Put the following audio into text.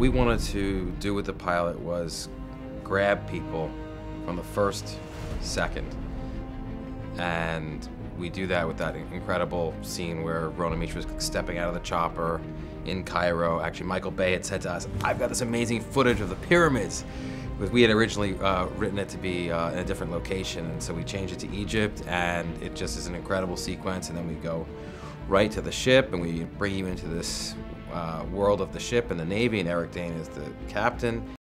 we wanted to do with the pilot was grab people from the first second. And we do that with that incredible scene where Rona Mitra was stepping out of the chopper in Cairo. Actually, Michael Bay had said to us, "I've got this amazing footage of the pyramids." Because we had originally written it to be in a different location, and so we changed it to Egypt, and it just is an incredible sequence. And then we go right to the ship, and we bring you into this world of the ship and the Navy, and Eric Dane is the captain.